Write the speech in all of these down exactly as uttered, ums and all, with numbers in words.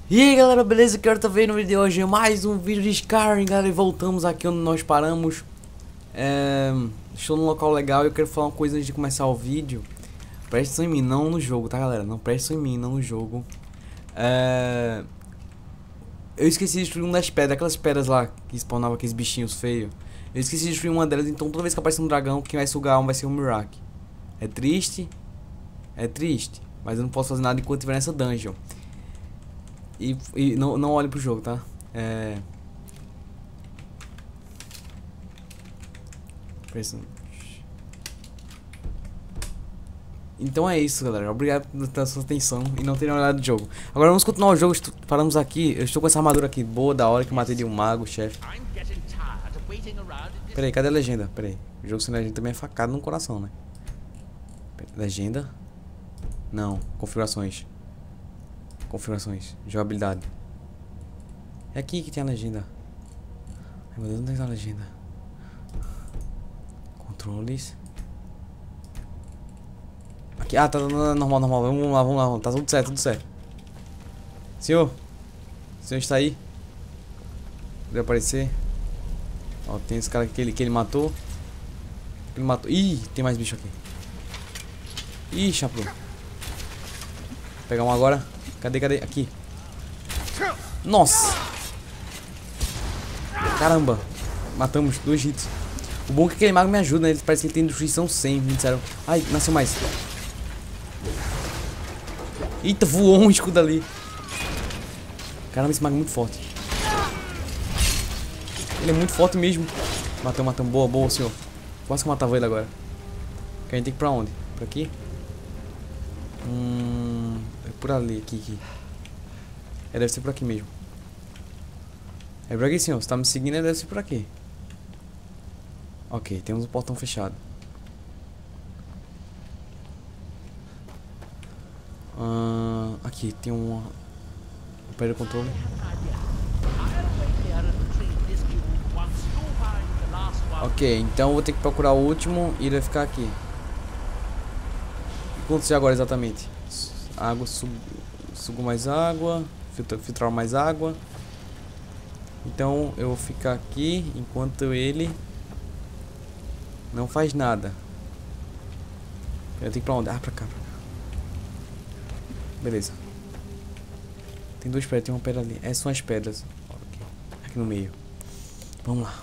E aí galera, beleza? Quero estar vendo no vídeo de hoje mais um vídeo de Skyrim, galera. E voltamos aqui onde nós paramos. é... Estou num local legal e eu quero falar uma coisa antes de começar o vídeo. Presta atenção em mim, não no jogo, tá galera? Não presta atenção em mim, não no jogo. é... Eu esqueci de destruir uma das pedras, aquelas pedras lá que spawnavam aqueles bichinhos feios. Eu esqueci de destruir uma delas, então toda vez que aparecer um dragão, quem vai sugar um vai ser um Mirak. É triste? É triste, mas eu não posso fazer nada enquanto estiver nessa dungeon. E, e não, não olhe pro jogo, tá? É... Então é isso, galera. Obrigado pela sua atenção e não terem olhado o jogo. Agora vamos continuar o jogo. Paramos aqui. Eu estou com essa armadura aqui boa, da hora, que eu matei de um mago, chefe. Peraí, cadê a legenda? Peraí. O jogo sem legenda também é facado no coração, né? Legenda? Não. Configurações. Configurações, jogabilidade. É aqui que tem a legenda. Ai meu Deus, não tem a legenda. Controles. Aqui, ah, tá normal, normal. Vamos lá, vamos lá, tá tudo certo, tudo certo. Senhor, o senhor está aí? Pode aparecer. Ó, tem esse cara aqui que ele, que ele matou. Ele matou. Ih, tem mais bicho aqui. Ih, chapéu. Vou pegar um agora. Cadê, cadê? Aqui. Nossa! Caramba! Matamos dois hits. O bom é que aquele mago me ajuda, né? Ele parece que ele tem destruição cem. Me disseram. Ai, nasceu mais. Eita, voou um escudo ali. Caramba, esse mago é muito forte. Ele é muito forte mesmo. Matamos, matamos. Boa, boa, senhor. Quase que eu matava ele agora. Que a gente tem que ir pra onde? Por aqui? Hum... É por ali, aqui, aqui. É, deve ser por aqui mesmo. É por aqui, senhor. Você tá me seguindo, deve ser por aqui. Ok, temos o portão fechado. Uh, aqui, tem um... Pera o controle. Ok, então eu vou ter que procurar o último e ele vai ficar aqui. O que aconteceu agora exatamente? Água, sugo, sugo mais água, filtrar, filtrar mais água. Então eu vou ficar aqui enquanto ele não faz nada. Eu tenho que ir pra onde? Ah, pra cá, pra cá. Beleza. Tem duas pedras, tem uma pedra ali. Essas são as pedras. Aqui, aqui no meio. Vamos lá.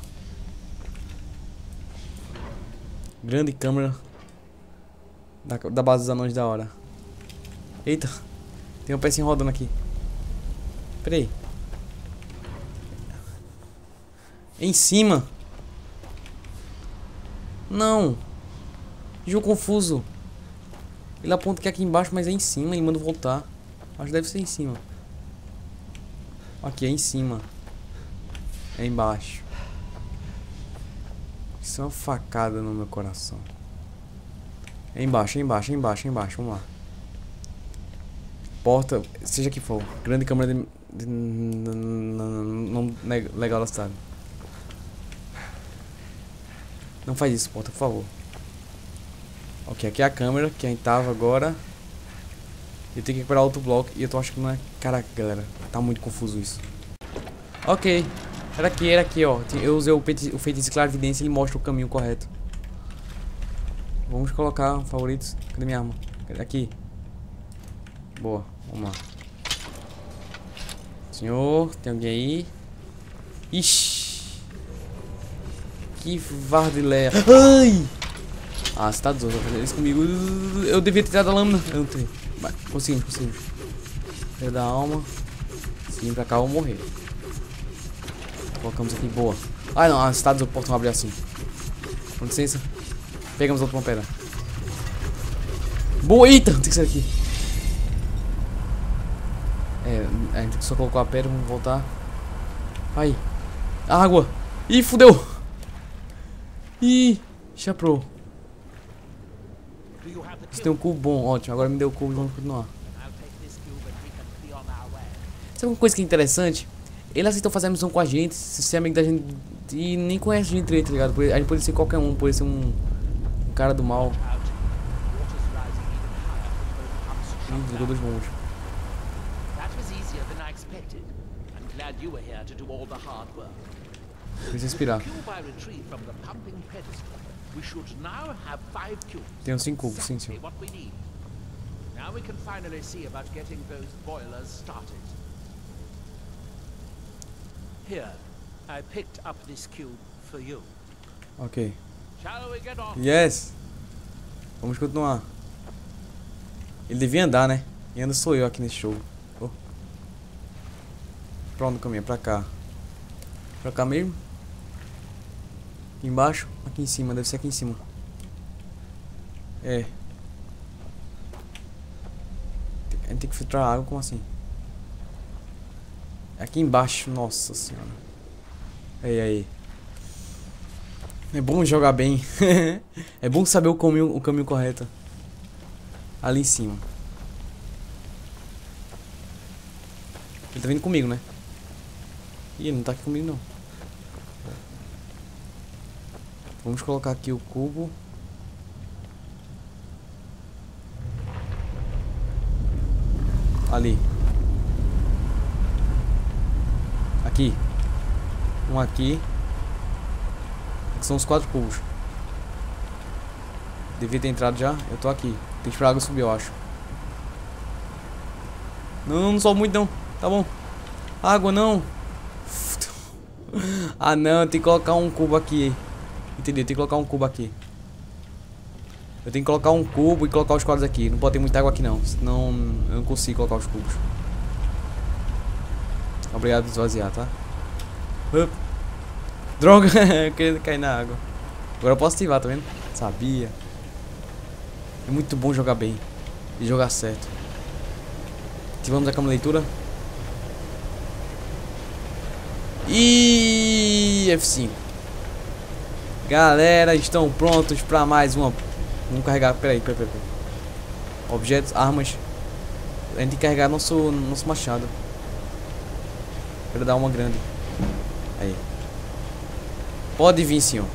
Grande câmera da, da base dos anões da hora. Eita, tem um pecinho rodando aqui. Peraí. Em cima. Não. Jogo confuso. Ele aponta que é aqui embaixo, mas é em cima e manda voltar. Acho que deve ser em cima. Aqui é em cima. É embaixo. Isso é uma facada no meu coração. É embaixo, é embaixo, é embaixo, é embaixo. Vamos lá. Porta, seja que for. Grande câmera de, de, não legal da cidade. Não faz isso, porta, por favor. Ok, aqui é a câmera que a gente tava agora. Eu tenho que recuperar outro bloco e eu tô achando que não é. Caraca, galera, tá muito confuso isso. Ok, era aqui, era aqui, ó. Eu usei o, o feitiço de clarividência e ele mostra o caminho correto. Vamos colocar favoritos. Cadê minha arma? Aqui. Boa, vamos lá. Senhor, tem alguém aí? Ixi. Que vardileia. Ai! Ah, você tá doido, vai fazer isso comigo. Eu devia ter tirado a lâmina. Eu não tenho. Vai, conseguimos, conseguimos. Perda da alma. Sim, pra cá eu vou morrer. Colocamos aqui, boa. Ah não, você tá doido, o portão abre assim. Com licença. Pegamos outra pedra. Boa, eita, tem que sair aqui. É, a gente só colocou a pedra, vamos voltar. Aí. Água. Ih, fudeu. Ih, chaprou. Você tem um cubo bom, ótimo. Agora me deu o cubo e vamos continuar. Sabe uma coisa que é interessante? Ele aceitou fazer a missão com a gente, ser amigo da gente e nem conhece a gente direito, tá ligado? A gente pode ser qualquer um, pode ser um, um cara do mal. Ih, desligou dois bombos. expected. I'm glad you were here to do all the hard work. Precisa respirar. Cube I retrieved from the pumping pedestal. We should now have five cubes. Tem uns cinco cubos, sim, Exactly senhor. what we need. Now we can finally see about getting those boilers started. Here, I picked up this cube for you. Ok. Shall we get on? Yes! Vamos continuar. Ele devia andar, né? E anda sou eu aqui nesse jogo. Oh. Pra onde o caminho? Pra cá. Pra cá mesmo? Aqui embaixo? Aqui em cima, deve ser aqui em cima. É. A gente tem que filtrar água, como assim? Aqui embaixo, nossa senhora. Aí, aí. É bom jogar bem. É bom saber o caminho, o caminho correto. Ali em cima. Ele tá vindo comigo, né? Ih, ele não tá aqui comigo, não. Vamos colocar aqui o cubo. Ali. Aqui. Um aqui. Aqui são os quatro cubos. Devia ter entrado já. Eu tô aqui. Tem que esperar a água subir, eu acho. Não, não sobe muito não. Tá bom. Água não. Ah não, tem que colocar um cubo aqui. Entendeu? Tem que colocar um cubo aqui. Eu tenho que colocar um cubo e colocar os quadros aqui. Não pode ter muita água aqui não. Senão eu não consigo colocar os cubos. Obrigado por esvaziar, tá? Up. Droga, eu queria cair na água. Agora eu posso ativar, tá vendo? Sabia. É muito bom jogar bem. E jogar certo. Ativamos a câmera leitura. E F cinco. Galera, estão prontos para mais uma. Vamos carregar. Peraí, peraí, peraí. Objetos, armas. A gente tem que carregar nosso, nosso machado. Quero dar uma grande. Aí. Pode vir, senhor.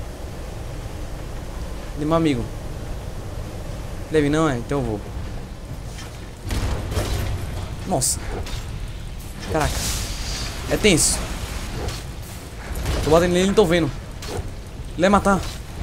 Cadê meu amigo? Deve não, é? Então eu vou. Nossa. Caraca. É tenso. Tô batendo nele e não tô vendo. Ele vai matar.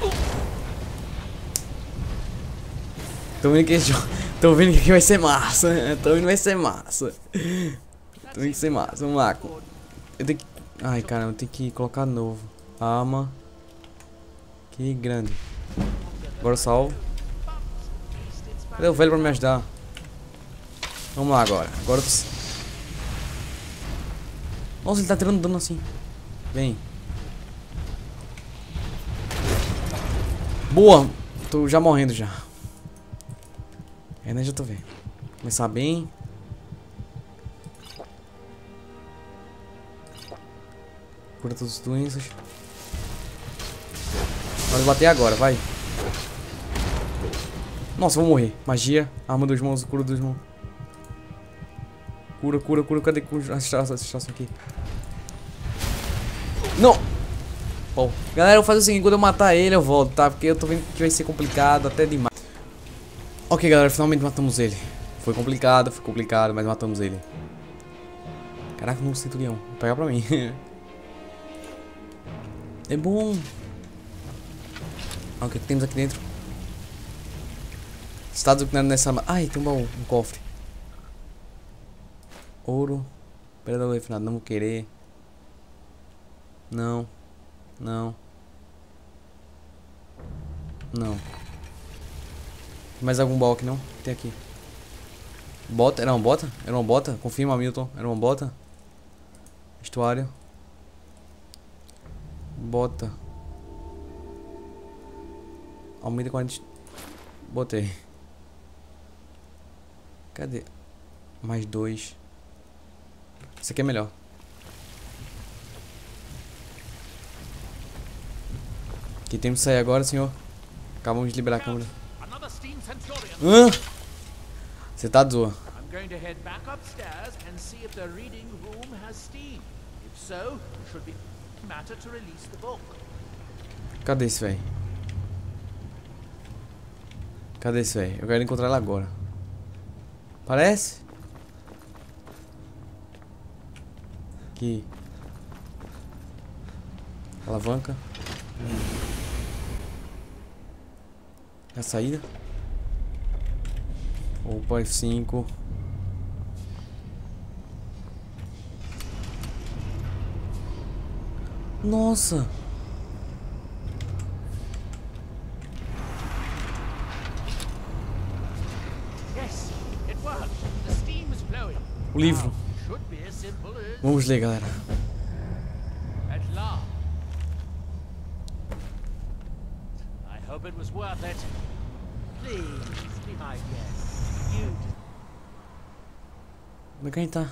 Tô vendo que esse jogo. Tô vendo que aqui vai ser massa. Tô vendo que vai ser massa. Tô vendo que vai ser massa. Vamos lá. Eu tenho que. Ai, caramba, eu tenho que colocar novo. Arma. Que grande. Agora eu salvo. Cadê o velho pra me ajudar? Vamos lá agora. Agora eu tô... Nossa, ele tá tirando dano assim. Vem. Boa. Tô já morrendo já. É, né? Já tô vendo. Começar bem. Cura todas as doenças. Pode bater agora, vai. Nossa, vou morrer. Magia. Arma dos mãos, cura dos mãos. Cura, cura, cura. Cadê a estação aqui? Não! Bom, galera, eu vou fazer o seguinte. Quando eu matar ele, eu volto, tá? Porque eu tô vendo que vai ser complicado até demais. Ok, galera. Finalmente matamos ele. Foi complicado, foi complicado, mas matamos ele. Caraca, não sinto leão. Vou pegar pra mim. É bom. Ah, o que, é que temos aqui dentro? Está desafinado nessa... Ai, tem um baú, um cofre. Ouro. Predador refinado, não vou querer. Não. Não. Não. Tem mais algum baú aqui não? Tem aqui. Bota? Era uma bota? Era uma bota? Confirma, Milton. Era uma bota? Estuário. Bota. Aumenta quarenta. Botei. Cadê? Mais dois. Esse aqui é melhor. Aqui temos que sair agora, senhor. Acabamos de liberar a câmera. Hã? Você tá zoa. Cadê esse velho? Cadê esse velho? Eu quero encontrar ele agora. Parece? Aqui. Alavanca. A saída. Opa, F cinco. Nossa. Yes, it worked. The steam is flowing. O livro. Should be as simple as Vamos ler, galera. at last. I hope it was worth it. Please be my guest. You Como é que a gente tá?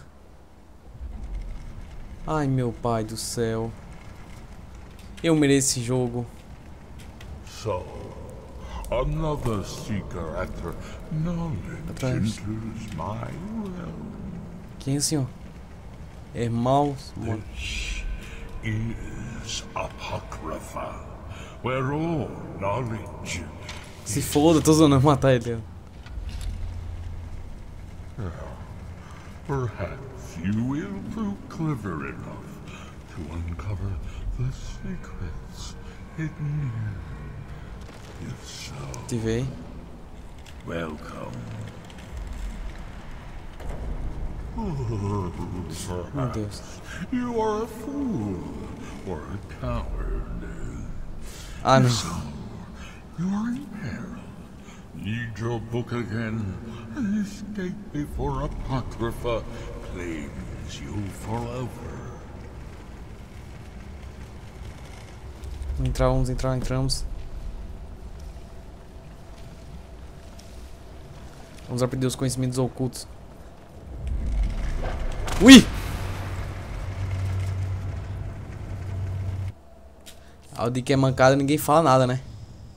Ai, meu pai do céu. Eu mereço esse jogo. So, another seeker after knowledge Atrás. enters my realm. Quem é esse, ó? Irmãos. This is Apocrypha, where all knowledge. Se foda, tô zoando, eu vou matar ele. Perhaps you will prove clever enough to uncover the secrets hidden here. If so, Ativei. welcome. Meu Deus. You are a fool or a coward. Ah, não. You are in peril. Read your book again and escape before Apocrypha claims you forever. Vamos entrar, vamos entrar, entramos. Vamos aprender os conhecimentos ocultos. Ui! Ao de que é mancada, ninguém fala nada, né?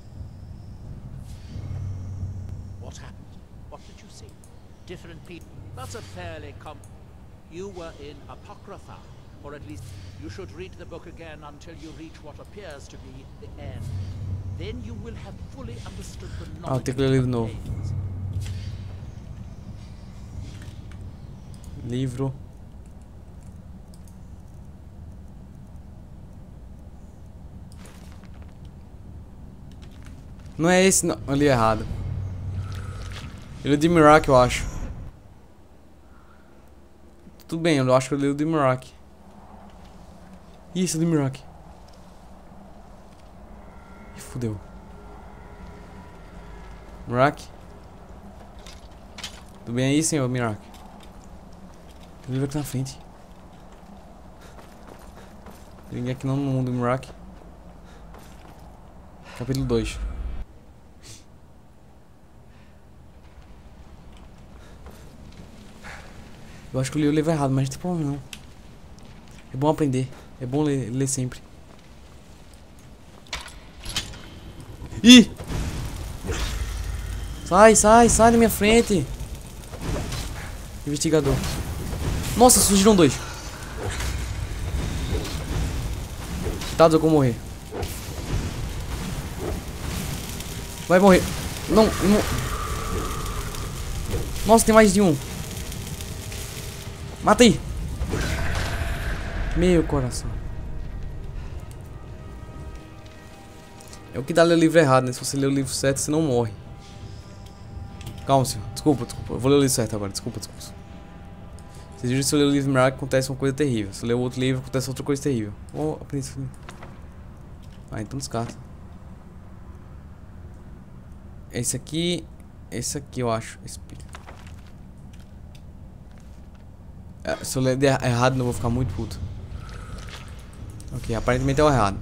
What happened? What did you see? Different people. That's a fairly com. You were in Apocrypha, or at least you should read the book again until you reach what appears to be the end. Then you will have fully understood the Ah, knowledge tem que ler o livro it novo. contains. Livro. Não é esse, não. Eu li errado. Eu li o de Mirac, eu acho. Tudo bem, eu acho que eu li o de Mirac. Isso, de Mirac. Ih, fudeu. Mirac? Tudo bem aí, senhor Mirac? O livro aqui na frente. Tem ninguém aqui não no mundo do Mirac. Capítulo dois. Eu acho que eu li o livro errado, mas não tem problema não. É bom aprender. É bom ler, ler sempre. Ih! Sai, sai, sai da minha frente. Investigador. Nossa, surgiram dois. Coitados, eu vou morrer. Vai morrer. Não, não. Nossa, tem mais de um. Mata aí. Meu coração. É o que dá ler o livro errado, né? Se você ler o livro certo, você não morre. Calma, senhor. Desculpa, desculpa. Eu vou ler o livro certo agora. Desculpa, desculpa. Vocês viram que se eu ler o livro Mirac acontece uma coisa terrível. Se eu ler o outro livro acontece outra coisa terrível. Oh, aprendi isso. Ah, então descarta. Esse aqui. Esse aqui eu acho. Espírito. É, se eu ler errado, não vou ficar muito puto. Ok, aparentemente é o errado.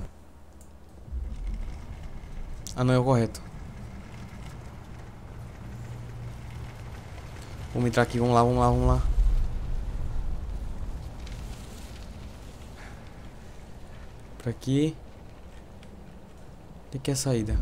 Ah, não é o correto. Vamos entrar aqui, vamos lá, vamos lá, vamos lá. Por aqui. Onde que é a saída?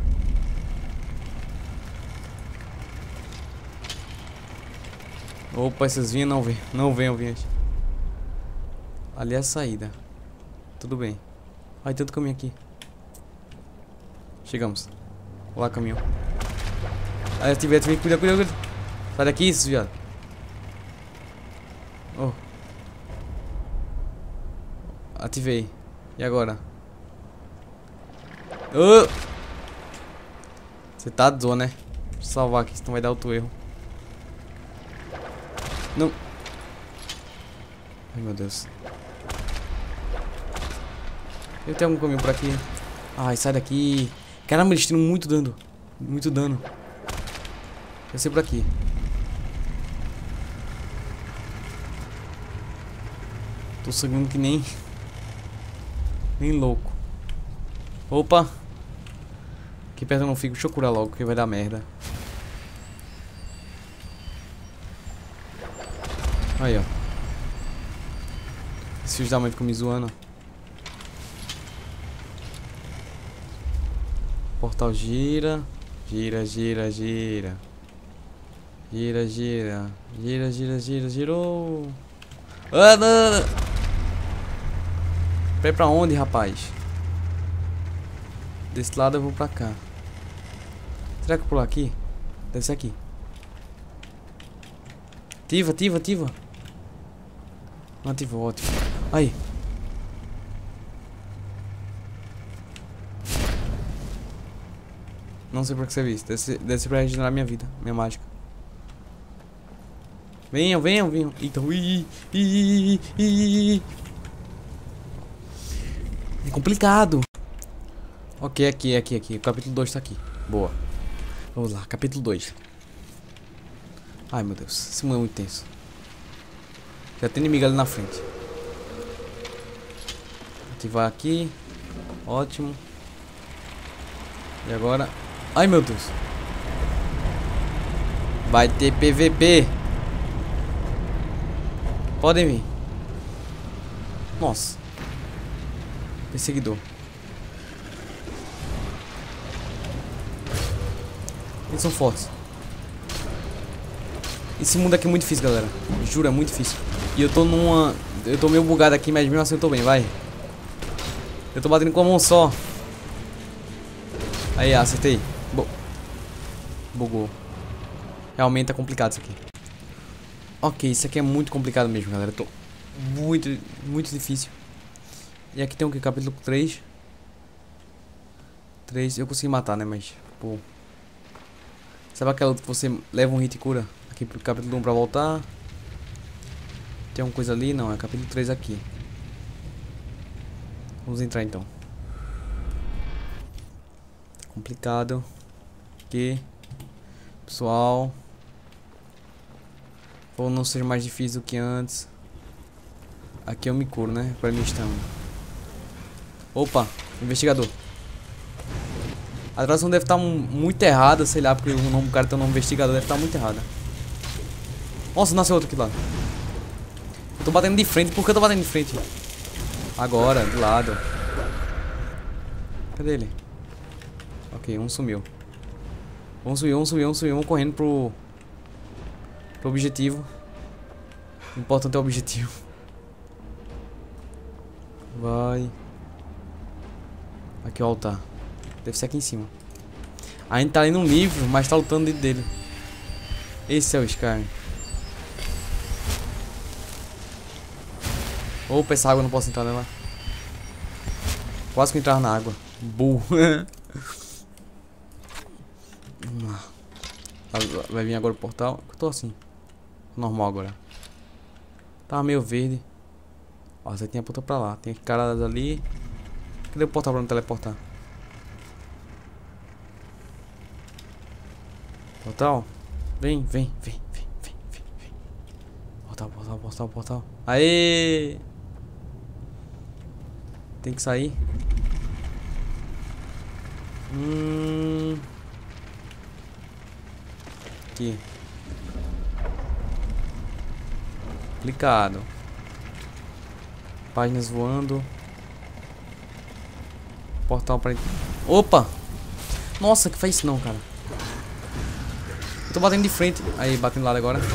Opa, essas vinhas não vêm. Não venham, vinhas. Ali é a saída. Tudo bem. Ai, tanto caminho aqui. Chegamos. Olá, caminhão. Aí, tiver, tiver, cuida, cuida, cuida. Sai daqui, esses viado. Oh. Ativei. E agora? Oh! Você tá doido, né? Deixa eu salvar aqui, senão vai dar outro erro. Não. Ai, meu Deus. Eu tenho algum caminho por aqui. Ai, sai daqui. Caramba, eles tiram muito dano. Muito dano. Eu sei por aqui. Tô sangrando que nem... Nem louco. Opa. Aqui perto eu não fico. Deixa eu curar logo, que vai dar merda. Aí, ó. Esse filho da mãe ficou me zoando. Portal gira. Gira, gira, gira. Gira, gira. Gira, gira, gira, girou. Ah, não. Vai pra onde, rapaz? Desse lado eu vou pra cá. Será que eu pular aqui? Deve ser aqui. Ativa, ativa, ativa. Não ativou, ótimo. Aí. Não sei pra que você viu isso. Deve ser, deve ser pra regenerar minha vida, minha mágica. Venham, venham, venham. Então, ih, ih, ih. É complicado. Ok, aqui, aqui, aqui. O capítulo dois tá aqui. Boa. Vamos lá, capítulo dois. Ai, meu Deus. Esse mundo é muito tenso. Já tem inimigo ali na frente. Ativar aqui. Ótimo. E agora... Ai, meu Deus. Vai ter P V P. Podem vir. Nossa. Perseguidor. Eles são fortes. Esse mundo aqui é muito difícil, galera. Juro, é muito difícil. E eu tô numa... Eu tô meio bugado aqui, mas mesmo assim eu tô bem, vai. Eu tô batendo com a mão só. Aí, acertei. Bo... Bugou. Realmente é complicado isso aqui. Ok, isso aqui é muito complicado mesmo, galera. Eu tô muito, muito difícil. E aqui tem o que? Capítulo três. três. Eu consegui matar, né? Mas, pô. Sabe aquela que você leva um hit e cura? Aqui pro capítulo um pra voltar. Tem alguma coisa ali? Não, é capítulo três aqui. Vamos entrar então. Complicado. Aqui. Pessoal. Ou não seja mais difícil do que antes. Aqui eu me curo, né? Pra mim estamos. Opa, investigador. A tradução deve estar muito errada, sei lá, porque o nome do cara tem o nome investigador, deve estar muito errada. Nossa, nasceu outro aqui lá. Eu tô batendo de frente, por que eu tô batendo de frente? Agora, de lado. Cadê ele? Ok, um sumiu. Um sumiu, um sumiu, um sumiu, um correndo pro... Pro objetivo. O importante é o objetivo. Vai. Aqui o altar. Deve ser aqui em cima. A gente tá ali num livro, mas tá lutando dentro dele. Esse é o Skyrim. Opa, essa água eu não posso entrar nela. Quase que eu entrar na água. Burro. Vamos lá. Vai vir agora o portal. Eu tô assim. Normal agora. Tava meio verde. Ó, você tem a ponta pra lá. Tem caras ali. Cadê o portal pra me teleportar? Portal? Vem, vem, vem, vem, vem, vem, vem. Portal, portal, portal, portal. Aê! Tem que sair. Hum. Aqui. Complicado. Páginas voando. Portal pra... Opa! Nossa, que faz isso não, cara. Eu tô batendo de frente. Aí, batendo lado agora.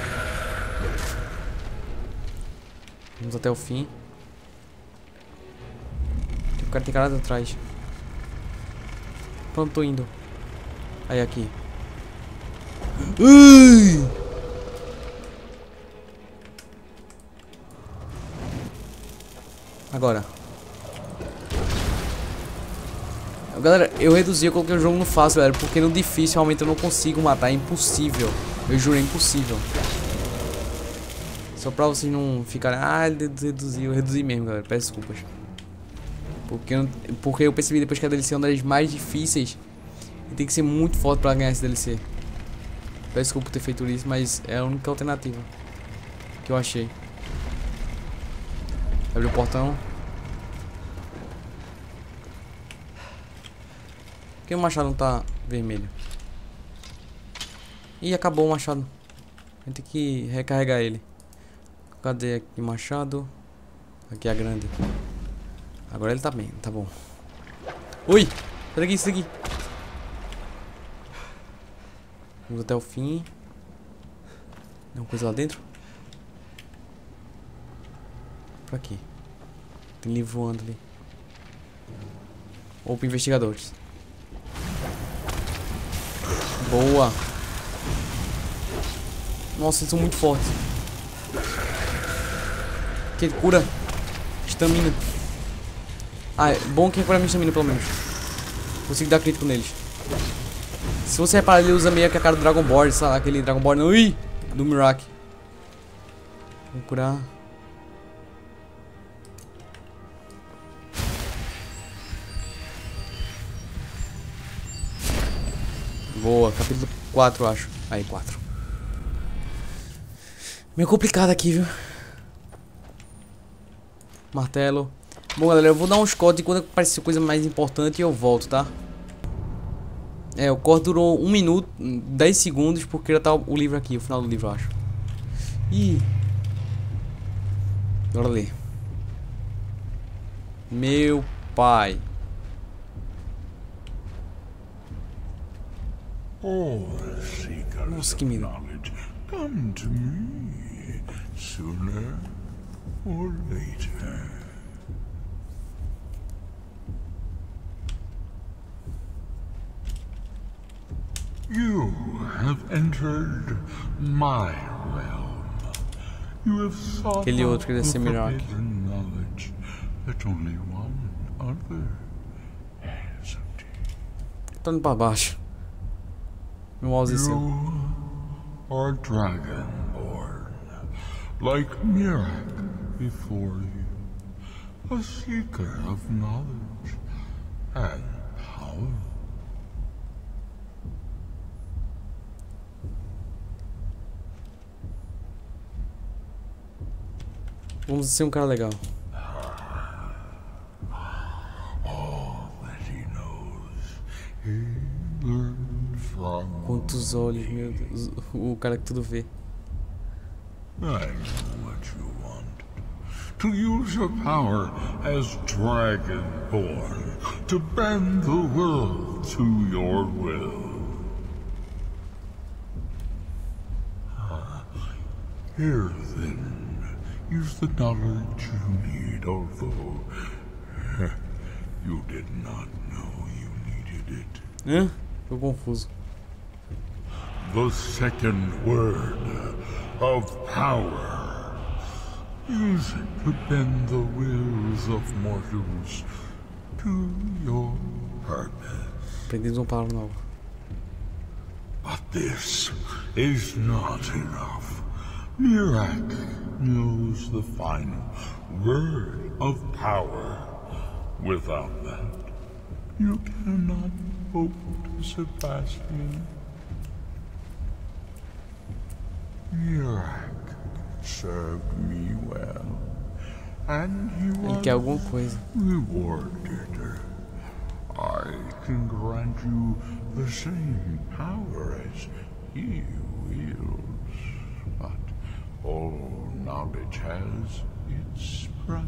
Vamos até o fim. O cara tem cara atrás. Pra onde tô indo? Aí, aqui. Ui! Agora. Galera, eu reduzi, eu coloquei o jogo no fácil, galera, porque no difícil realmente eu não consigo matar, é impossível. Eu juro, é impossível. Só pra vocês não ficarem, ah, ele reduziu, eu reduzi mesmo, galera, peço desculpas. Porque eu, porque eu percebi depois que a D L C é uma das mais difíceis e tem que ser muito forte pra ganhar esse D L C. Peço desculpa por ter feito isso, mas é a única alternativa que eu achei. Abre o portão. Por que o machado não tá vermelho? Ih, acabou o machado. A gente tem que recarregar ele. Cadê aqui o machado? Aqui é a grande. Agora ele tá bem, tá bom. Ui! Sai daqui, sai daqui. Vamos até o fim. Tem uma coisa lá dentro? Por aqui. Tem livro voando ali. Opa, investigadores. Boa. Nossa, eles são muito fortes. Que cura. Estamina. Ah, é bom que recupera minha estamina pelo menos. Consigo dar crítico neles. Se você reparar, ele usa meio que a cara do Dragon Ball, sabe? Aquele Dragon Ball, ui, do Mirak. Vou curar. Boa, capítulo quatro, eu acho. Aí, quatro. Meio complicado aqui, viu? Martelo. Bom, galera, eu vou dar uns cortes e quando aparecer coisa mais importante eu volto, tá? É, o corte durou um minuto, dez segundos, porque já tá o livro aqui, o final do livro, eu acho. Ih. Bora ler. Meu pai. Oh, seekers Nossa, que of medo. knowledge, come to me sooner or later. You have entered my realm. You have sought Aquele out outro que deve the ser Mirak. forbidden knowledge that only one other has obtained. Tá indo pra baixo. Meu mouse desceu. You are dragonborn, like Mirak before you, a seeker of knowledge and power. Vamos ser um cara legal. All that he knows, he learned from Quantos olhos, meu Deus. O cara que tudo vê. I know what you want. To use your power as Dragonborn, to bend the world to your will. Ah, here then, use the knowledge you need, although you did not know you needed it. Hã? Tô confuso. The second word of power. Use it to bend the wills of mortals to your purpose. Aprendemos uma palavra nova. But this is not enough. Mirak knows the final word of power. Without that, you cannot hope to surpass him. Mirak served me well, and he Ele was quer alguma coisa. rewarded. I can grant you the same power as he wields, but all knowledge has its price.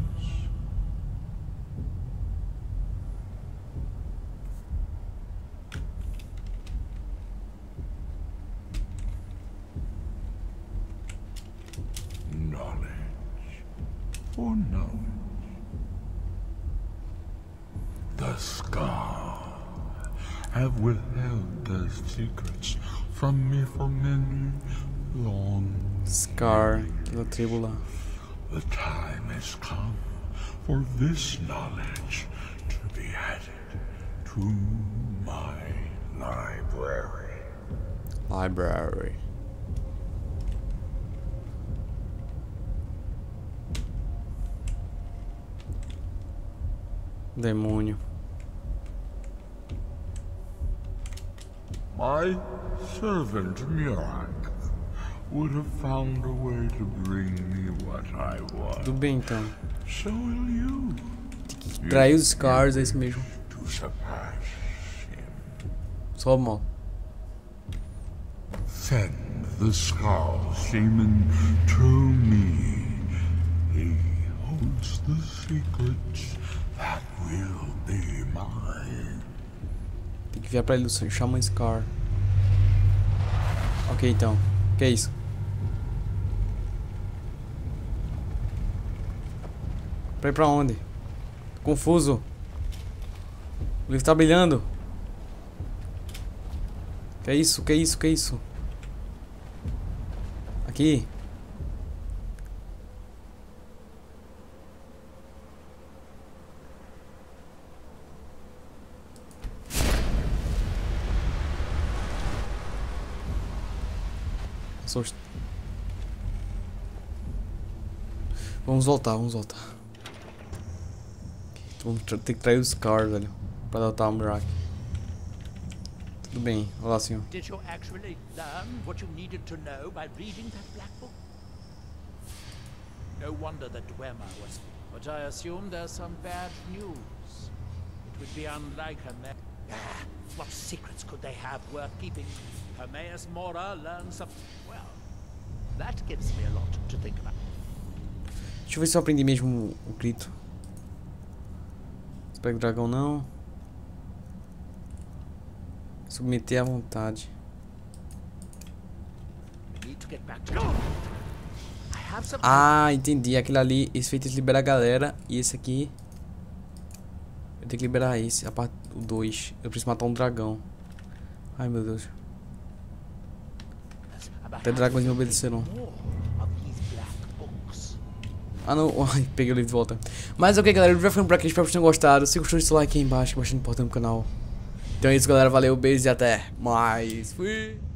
Knowledge for knowledge. The Scar have withheld their secrets from me for many long Scar da tribo lá. The time has come for this knowledge to be added to my library. Library. Demônio. My servant Murak would have found a way to bring me what I want. Tudo bem então. So will you. Trair os Scars, é isso mesmo. To surpass him. Só mal. Send the Skull Shaman to me. He holds the secrets that will be mine. Tem que vir pra ele, chama Scar. Ok, então. Que é isso? Pra ir pra onde? Tô confuso. O livro tá brilhando. Que é isso? Que é isso? Que é isso? Aqui. Vamos voltar, vamos voltar. Vamos ter que trair os Scars, velho, pra derrotar o Murak. Tudo bem, olha lá, senhor. Did you actually learn what you needed to know by reading that black book? No wonder the Dwemer was. But I assume there's some bad news. It would be unlike Hermes. Ah, what secrets could they have worth keeping? Hermes Mora learned some. Well, that gives me a lot to think about. Deixa eu ver se eu aprendi mesmo o grito. Pega o dragão não. Submeter à vontade. Ah, entendi. Aquele ali, esse feitiço libera a galera. E esse aqui eu tenho que liberar esse, a parte do dois. Eu preciso matar um dragão. Ai meu Deus. Até dragões me obedeceram. Ah não, ai, peguei o livro de volta. Mas ok galera, o vídeo vai ficando por aqui, espero que vocês tenham gostado. Se gostou, deixa o like aí embaixo, que é bastante importante no canal. Então é isso galera, valeu, beijo e até mais. Fui!